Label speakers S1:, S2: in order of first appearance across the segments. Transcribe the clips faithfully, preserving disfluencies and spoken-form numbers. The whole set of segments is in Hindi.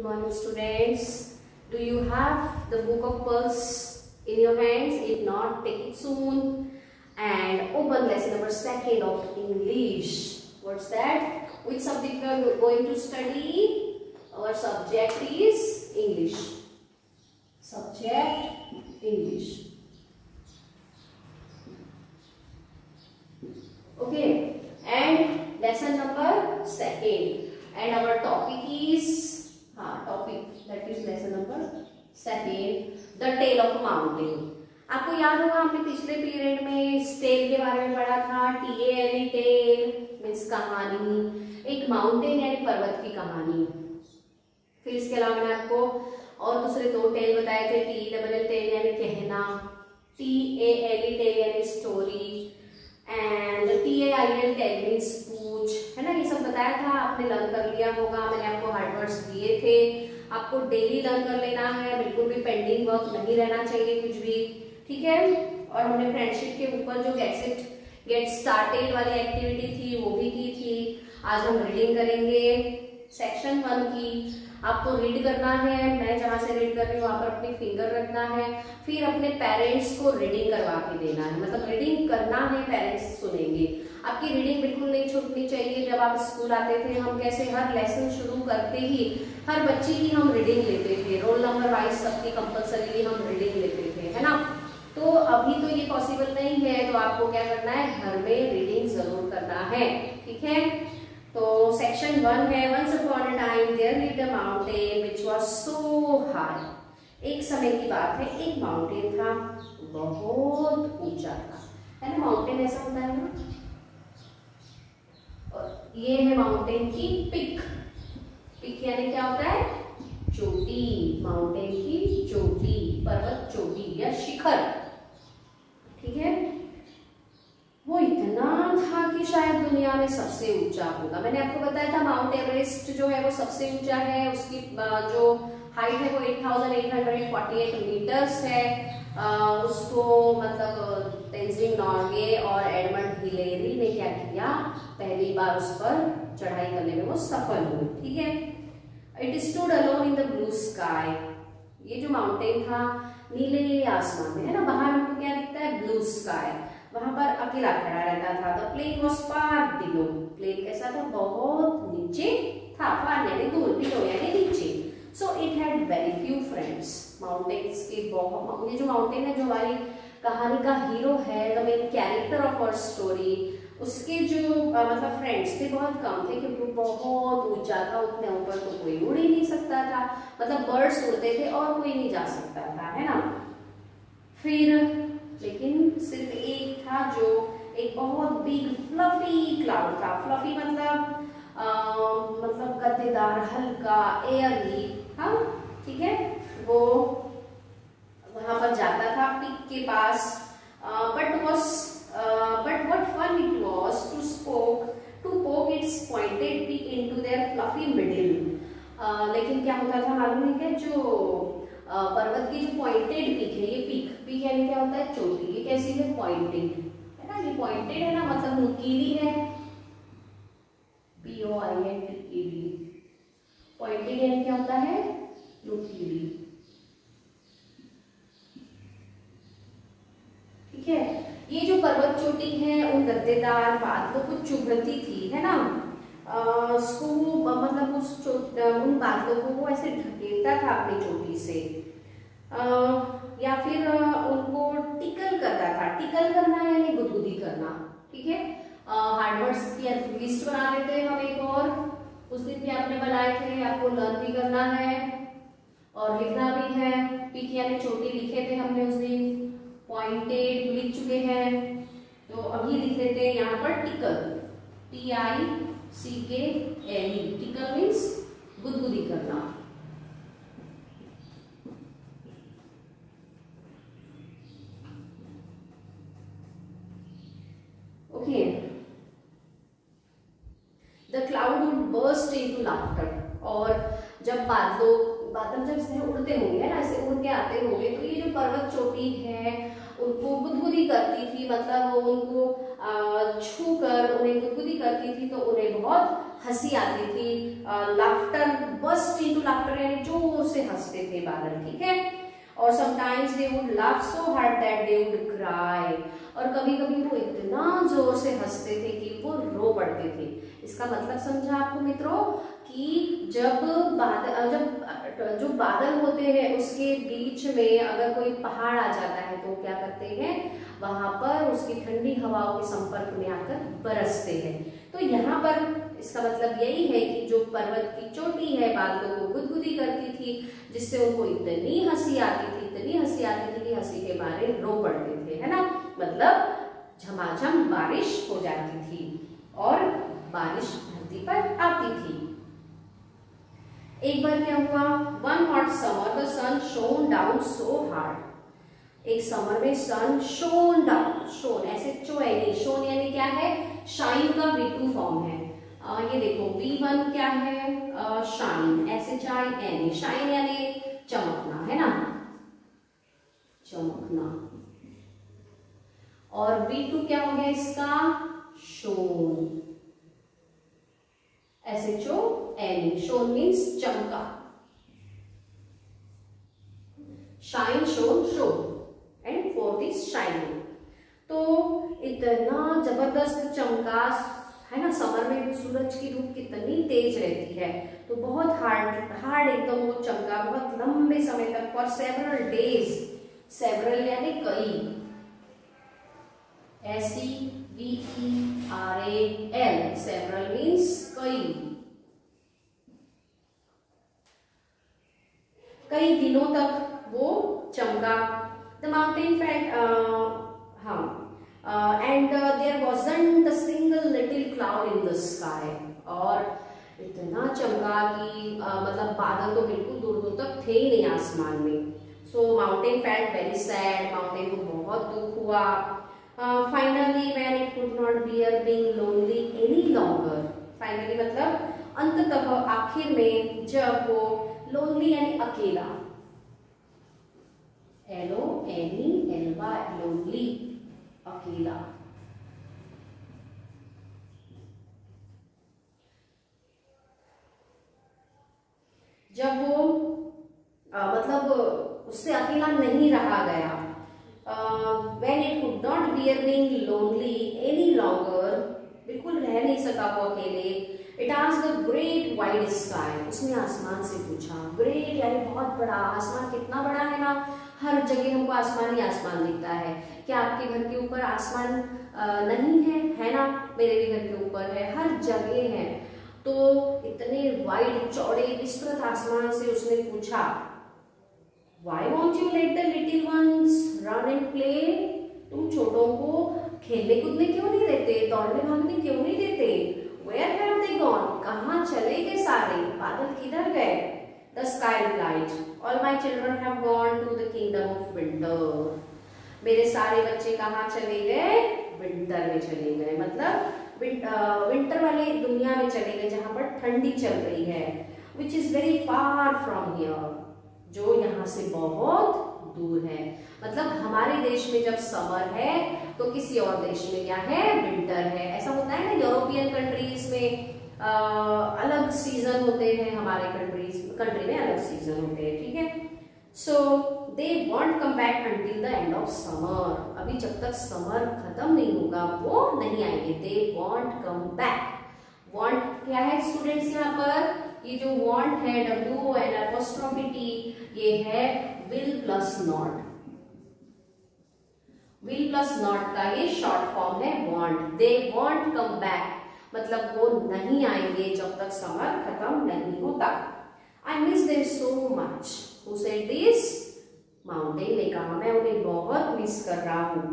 S1: Good morning, students. Do you have the book of Pulse in your hands? If not, take it soon and open lesson number second of English. What's that? Which subject we are going to study? Our subject is English. Subject English. Okay, and lesson number second. And our topic is, हाँ topic that is lesson number second, the tale of a mountain. आपको याद होगा हमने पिछले पीरियड में इस टेल के बारे में पढ़ा था. T A L E tale means कहानी, एक माउंटेन यानी पर्वत की कहानी. फिर इसके अलावा मैंने आपको और दूसरे दो टेल बताए थे. टी डबल एल टेल यानी कहना, T A L E tale यानी story, and T A I L tail means पूछ, है ना. ये सब बताया था, आपने लर्न कर लिया होगा. मैंने आपको हार्ड वर्ड्स दिए थे, आपको डेली लर्न कर लेना है. बिल्कुल भी पेंडिंग वर्क नहीं रहना चाहिए कुछ भी, ठीक है. और हमने फ्रेंडशिप के ऊपर जो गेट इट गेट स्टार्टेड वाली एक्टिविटी थी वो भी की थी. आज हम रीडिंग करेंगे सेक्शन वन की. आपको रीड करना है, मैं जहाँ से रीड कर रही हूँ वहाँ पर अपनी फिंगर रखना है. फिर अपने पेरेंट्स को रीडिंग करवा के देना है, मतलब रीडिंग करना है, पेरेंट्स सुनेंगे. आपकी रीडिंग बिल्कुल नहीं छूटनी चाहिए. जब आप स्कूल आते थे हम कैसे हर लेसन शुरू करते ही हर बच्चे की हम रीडिंग लेते थे, रोल नंबर वाइज सबकी कंपल्सरी हम रीडिंग लेते थे, है ना. तो अभी तो ये पॉसिबल नहीं है, तो आपको क्या करना है, घर में रीडिंग जरूर करना है, ठीक है. तो सेक्शन वन है. Once upon a time there lived a mountain which was so high. एक समय की बात है, एक माउंटेन था, बहुत ऊंचा था, है ना. माउंटेन ऐसा होता है ना. और ये है माउंटेन की पिक. पिक यानी क्या होता है, चोटी. माउंटेन की चोटी, पर्वत चोटी या शिखर, ठीक है. वो इतना था कि शायद दुनिया में सबसे ऊंचा होगा. मैंने आपको बताया था माउंट एवरेस्ट जो है वो सबसे ऊंचा है. उसकी जो हाइट है वो eight thousand eight hundred forty eight meters है. आ, उसको मतलब तेंजिंग नॉर्गे और एडमंड हिलेरी ने क्या किया, पहली बार उस पर चढ़ाई करने में वो सफल हुए, ठीक है. It stood alone in the blue sky. ये जो माउंटेन था नीले आसमान में, है ना. बाहर हमको क्या दिखता है, ब्लू स्काई. वहां पर अकेला खड़ा रहता था. The plain was far below. Plain कैसा था, बहुत नीचे था. फार यानी दूर, बिलो यानी नीचे. So it had very few friends. Mountains के बहुत, ये जो माउंटेन है जो हमारी कहानी का हीरो है, the main character of our story, उसके जो आ, मतलब फ्रेंड्स थे बहुत कम थे, क्योंकि बहुत ऊंचा था. उतने ऊपर तो कोई उड़ ही नहीं सकता था, मतलब बर्ड्स उड़ते थे और कोई नहीं जा सकता था, है ना. फिर लेकिन सिर्फ एक था जो एक बहुत बिग फ्लफी क्लाउड था. फ्लफी मतलब आ, मतलब गद्देदार, हल्का, एयरली, हाँ, ठीक है. वो वहां पर जाता था पिक के पास. But was but what fun it was to spoke to poke its pointed peak into their fluffy middle. लेकिन क्या होता था मालूम है क्या, जो Uh, पर्वत की जो पॉइंटेड पीक है, ये पीक पीक यानी क्या होता है, चोटी. ये कैसी है, पॉइंटेड, है ना. ये पॉइंटेड है ना, मतलब नुकीली है. P O I N T E D. Pointed यानी क्या होता है, नुकीली, ठीक है. ये जो पर्वत चोटी है उन गद्देदार बादलों को चुभती थी, है ना. उसको uh, मतलब उस उन बादलों को वो ऐसे ढकेलता था अपनी चोटी से, uh, या फिर uh, उनको टिकल करता था. टिकल करना यानी गुदगुदी करना, ठीक है. हार्ड वर्ड्स की लिस्ट बना लेते हैं हम एक और. उस दिन भी आपने बनाए थे, आपको लर्न भी करना है और लिखना भी है. पिक यानी चोटी लिखे थे हमने उस दिन. पॉइंटेड लिख चुके हैं, तो अभी लिख लेते हैं यहाँ पर टिकल. टी आई सी के एल ई. टिकल मीन्स गुदगुदी करना. Okay. The cloud would burst into laughter. और जब बादलों बादल जब से उड़ते होंगे ना, ऐसे उड़ के आते होंगे, तो ये जो पर्वत चोटी है उनको गुदगुदी करती थी, मतलब वो उनको छू कर उन्हें गुदगुदी करती थी, तो उन्हें बहुत हंसी आती थी, लाफ्टर, बस्ट इनटू लाफ्टर यानी जोर से हंसते थे बादल, ठीक है। और sometimes they would laugh so hard that they would cry, और कभी कभी वो इतना जोर से हंसते थे कि वो रो पड़ते थे। इसका मतलब समझा आपको मित्रों कि जब बादल, जब जो बादल होते हैं उसके बीच में अगर कोई पहाड़ आ जाता है तो क्या करते हैं, वहां पर उसकी ठंडी हवाओं के संपर्क में आकर बरसते हैं। तो यहाँ पर इसका मतलब यही है कि जो पर्वत की चोटी है बादलों को गुदगुदी करती थी, जिससे उनको इतनी हंसी आती थी, इतनी हंसी आती थी कि हंसी के मारे रो पड़ते थे, है ना। मतलब झमाझम बारिश हो जाती थी और बारिश धरती पर आती थी। एक बार क्या हुआ, one hot summer the sun shone down so hard. एक समर में सन शोन डाउन, शोन ऐसे चो यानी शोन यानी क्या है, शाइन का वी टू फॉर्म है। आ, ये देखो वी वन क्या है, शाइन, ऐसे चाय एनी, शाइन यानी चमकना, है ना, चमकना। और वी टू क्या हो गया इसका, शोन, ऐसे चो एनी, शोन मीन्स चमका, shine, shone, show, and fourth is shining. तो इतना जबरदस्त चमका है ना, समर में सूरज की धूप कितनी तेज रहती है, तो बहुत हार्ड हार्ड एकदम वो चमका बहुत लंबे समय तक, फॉर सेवरल डेज, सेवरल यानी कई, S E V E R A L, several means कई, कई दिनों तक वो चमका। द माउंटेन फैट, हाँ, and there wasn't a single little cloud in the sky, और इतना चमका कि uh, मतलब बादल तो बिल्कुल दूर दूर तक थे ही नहीं आसमान में। So mountain felt very sad, mountain को बहुत दुख हुआ। Finally when it could not bear being lonely any longer, finally मतलब अंततः, आखिर में, जब वो लोनली यानी अकेला, एलो एनी एल्वा लोनली, अकेला, जब वो आ, मतलब उससे अकेला नहीं रहा गया, when it could not bear being lonely any longer, बिल्कुल रह नहीं सका वो अकेले, it asked the great wide sky, उसने आसमान से पूछा, ग्रेट यानी बहुत बड़ा, आसमान कितना बड़ा है ना, हर जगह हमको आसमान ही आसमान दिखता है। क्या आपके घर के ऊपर आसमान नहीं है, है ना, मेरे भी घर के ऊपर है, हर जगह है। तो इतने वाइड चौड़े विस्तृत आसमान से उसने पूछा, why won't you let the little ones run and play, तुम छोटों को खेलने कूदने क्यों नहीं देते, दौड़ने भागने क्यों नहीं देते, वेयर हैव दे गॉन, कहाँ चले गए सारे, बादल किधर गए। The sky replied, all my children have gone to the kingdom of winter, मेरे सारे बच्चे कहाँ चले गए, विंटर में चले गए, मतलब विंटर वाली दुनिया में चले गए जहां पर ठंडी चल रही है, which is very far from here, जो यहाँ से बहुत दूर है। मतलब हमारे देश में जब समर है तो किसी और देश में क्या है, विंटर है। ऐसा होता है ना, यूरोपियन कंट्रीज में आ, अलग सीजन होते हैं, हमारे कंट्रीज कंट्री में अलग सीजन होते हैं, ठीक है। So they won't come back until the end of summer, अभी जब तक समर खत्म नहीं होगा वो नहीं आएंगे। They won't come back, won't क्या है स्टूडेंट्स, यहाँ पर ये जो वॉन्ट है, डब्ल्यू एन एपोस्ट्रोफी टी, ये है will plus not, will plus not का ये शॉर्ट फॉर्म है won't. They won't come back मतलब वो नहीं आएंगे जब तक समर खत्म नहीं होता। I miss them so much, who said this, mountain ने कहा, मैं उन्हें बहुत मिस कर रहा हूं।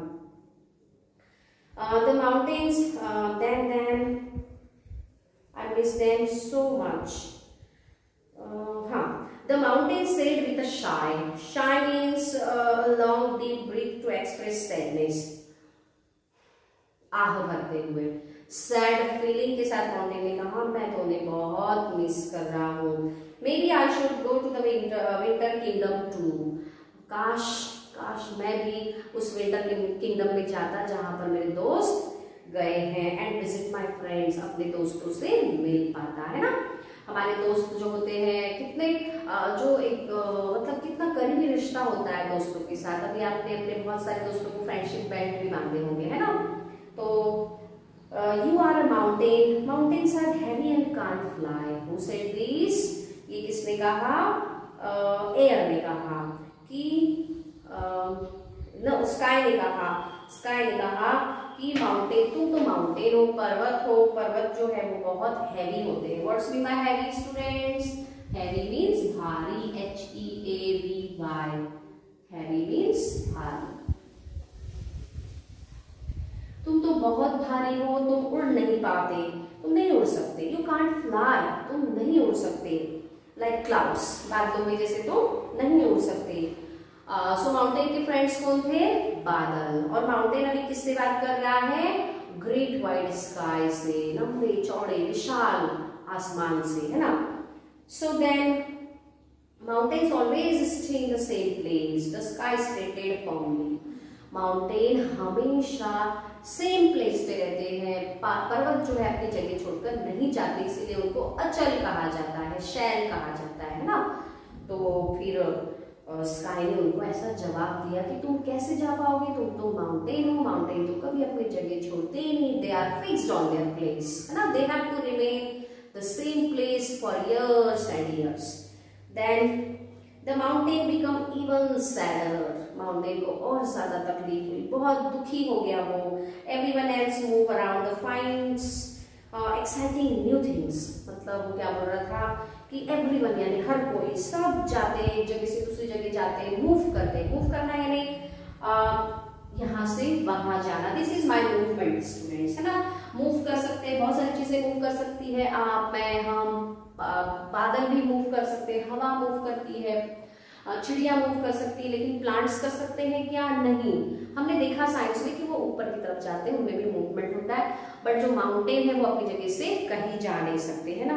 S1: The mountains then then I miss them so much, हाँ, the mountain said with a sigh, sigh means long deep breath to express sadness, आह भरते हुए, सैड फीलिंग के साथ माउंटेन ने कहा, मैं तो उन्हें बहुत मिस कर रहा हूँ। Maybe I should go to the winter kingdom too, काश काश मैं भी उस विंटर किंगडम में जाता जहां पर मेरे दोस्त गए हैं, एंड विजिट माय फ्रेंड्स, अपने दोस्तों से मिल पाता है ना। हमारे दोस्त जो होते हैं कितने जो एक मतलब कितना करीबी रिश्ता होता है दोस्तों के साथ। अभी आपने अपने बहुत सारे दोस्तों को फ्रेंडशिप बैंड भी बांधे होंगे, है ना। तो you are a mountain, mountains are heavy and can't fly, who said this, ये किसने कहा, एयर ने कहा कि नो स्काई ने कहा, स्काई ने कहा कि माउंटेन, तुम तो माउंटेन हो, पर्वत हो, पर्वत जो है वो बहुत हैवी होते हैं। What's mean by heavy students? Heavy means भारी, H E A V Y, heavy means भारी। तुम तो बहुत भारी हो, तुम उड़ नहीं पाते, तुम नहीं उड़ सकते, यू कांट फ्लाई, तुम नहीं उड़ सकते, लाइक क्लाउड्स, बादलों में जैसे तुम नहीं उड़ सकते। सो माउंटेन के फ्रेंड्स कौन थे? बादल। और माउंटेन अभी किससे बात कर रहा है? ग्रेट वाइड स्काई से, लंबे चौड़े विशाल आसमान से, है ना। So then mountains always stay in the same place, the sky stated formally. Mountain हमेशा सेम प्लेस पे रहते हैं, पर्वत जो है अपनी जगह छोड़कर नहीं जाते, इसीलिए उनको अचल कहा जाता है, शैल कहा जाता है ना। तो फिर स्काई ने उनको ऐसा जवाब दिया कि तुम कैसे जा पाओगे, तुम तो माउंटेन हो, माउंटेन तो कभी अपनी जगह छोड़ते ही नहीं, they are fixed on their place, है ना, they have to remain the same place for years and years. Then the mountain become even sadder, mountain को और ज्यादा तकलीफ हुई, बहुत दुखी हो गया वो। Everyone else move around the finds exciting new things, मतलब वो क्या बोल रहा था कि एवरीवन यानी हर कोई, सब जाते हैं एक जगह से दूसरी जगह जाते हैं, मूव करते हैं। मूव करना यानी यहाँ से वहां जाना, this is my movement students, है ना। मूव कर सकते हैं, बहुत सारी चीजें मूव कर सकती है, आप, मैं, हम, बादल भी मूव कर सकते हैं, हवा मूव करती है, चिड़िया मूव कर सकती है, लेकिन प्लांट्स कर सकते हैं क्या? नहीं। हमने देखा साइंस में कि वो ऊपर की तरफ जाते हैं, उनमें भी मूवमेंट होता है, बट जो माउंटेन है वो अपनी जगह से कहीं जा नहीं सकते, है ना।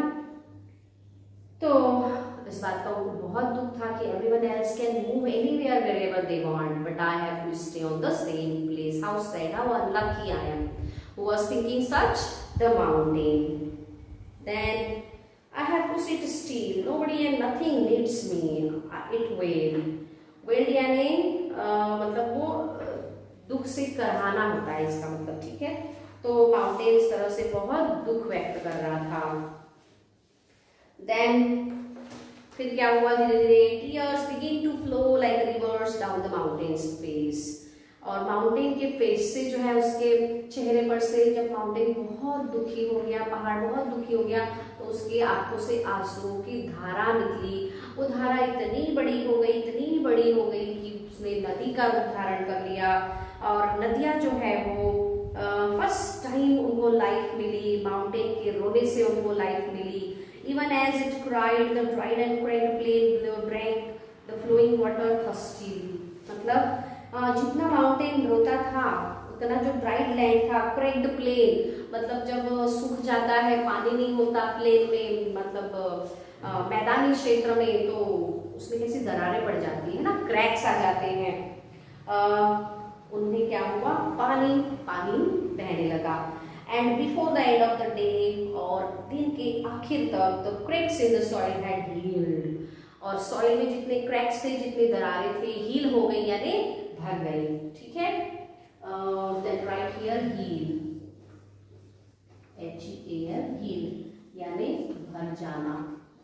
S1: तो इस बात का उनको बहुत दुख था कि everyone else can move anywhere wherever they want, but I have to stay on the same place, how sad, how unlucky I am, who was thinking such, the mountain. Then I have to sit still, nobody and nothing needs me, it wailed, wailed यानी मतलब वो दुख से करहाना होता है इसका मतलब, ठीक है। तो माउंटेन इस तरह से बहुत दुख व्यक्त कर रहा था। देन फिर क्या हुआ, धीरे धीरे tears begin to flow like rivers down the mountain's face, और माउंटेन के फेस से जो है उसके चेहरे पर से जब माउंटेन बहुत दुखी हो गया, पहाड़ बहुत दुखी हो गया, तो उसकी आंखों से आंसू की धारा निकली। वो धारा इतनी बड़ी हो गई, इतनी बड़ी हो गई कि उसने नदी का रूप धारण कर लिया। और नदियां जो है वो फर्स्ट टाइम उनको लाइफ मिली, माउंटेन के रोने से उनको लाइफ मिली। Even as it cried the dried and cracked plain drank the flowing water thirstily, मतलब जितना माउंटेन रोता था उतना जो ड्राइड लैंड था, क्रेक्ड प्लेन मतलब जब सूख जाता है, पानी नहीं होता प्लेन में, मतलब आ, मैदानी क्षेत्र में, तो उसमें कैसी दरारें पड़ जाती है ना, क्रैक्स आ जाते हैं। आ, उन्हें क्या हुआ, पानी पानी बहने लगा। And before the end of the day, और दिन के आखिर तक, the cracks in the soil had healed, और सॉइल में जितने क्रैक्स थे, जितनी दरारें थे, हील हो गई यानी भर गई, ठीक है। Then right here heal, H E L, heal यानी भर जाना।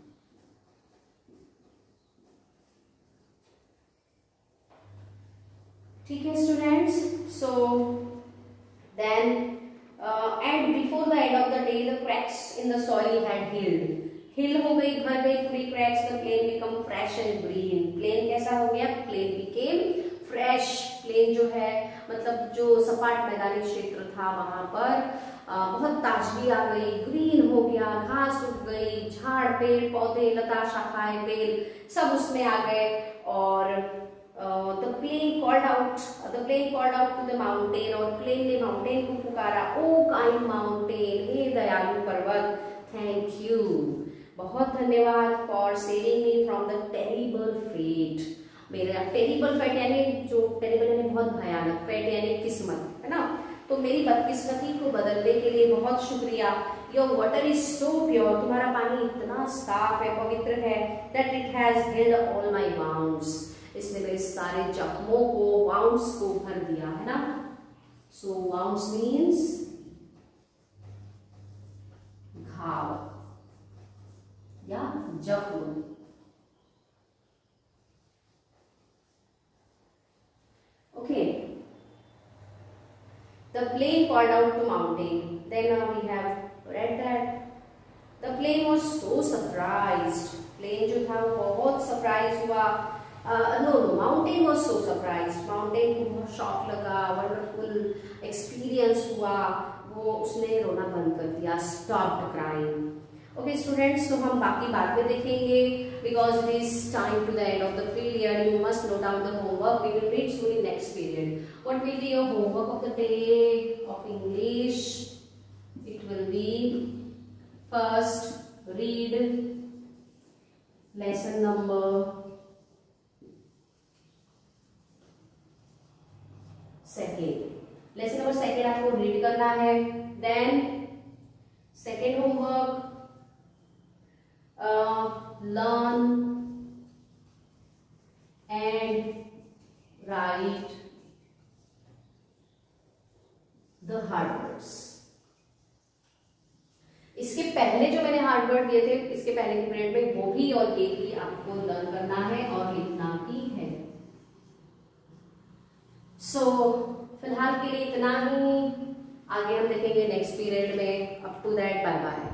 S1: ठीक है students, so then and before the end of the day the cracks in the soil had healed, heal हो गई, भर गई पूरी cracks, the plain become fresh and green, plain कैसा हो गया, प्लेन बिकेम फ्रेश, प्लेन जो है मतलब जो सपाट मैदानी क्षेत्र था वहां पर आ, बहुत ताजगी आ गई, ग्रीन हो गया, घास उग गई, झाड़ पेड़ पौधे लता शाखाएं बेल सब उसमें आ गए। और the plain called out the plain called out to the mountain, और प्लेन ने माउंटेन को पुकारा, ओ काइंड माउंटेन, हे दयालु पर्वत, थैंक यू, बहुत धन्यवाद, for saving me from the terrible fate, मेरा टेरिबल फेट यानी जो टेरिबल यानी बहुत भयानक, फेट यानी किस्मत, है ना, तो मेरी बदकिस्मती को बदलने के लिए बहुत शुक्रिया। Your water is so pure, तुम्हारा पानी इतना साफ है, पवित्र है, that it has healed all my wounds, इसने मेरे सारे जख्मों को, वाउंड्स को भर दिया, है ना। सो वाउंड्स मीन्स घाव या जख्म। Okay, the plane called out to mountain. Then now we have read that the plane was so surprised. Plane जो था वो बहुत surprised हुआ। uh, no no mountain was so surprised. Mountain को बहुत shock लगा, wonderful experience हुआ, वो उसने रोना बंद कर दिया, stopped crying. Okay students, so हम बाकी बाद में देखेंगे because it is time to the end of the period. You must note down the homework. We will read soon in next period. What will be your homework of the day of English? It will be first read lesson number second. Lesson number second आपको read करना है. Then second homework, Uh, learn and write the hard words. इसके पहले जो मैंने हार्ड वर्ड दिए थे इसके पहले के पीरियड में, वो भी और ये भी आपको लर्न करना है और लिखना भी है। सो so, फिलहाल के लिए इतना ही, आगे हम देखेंगे नेक्स्ट पीरियड में। Up to that bye bye.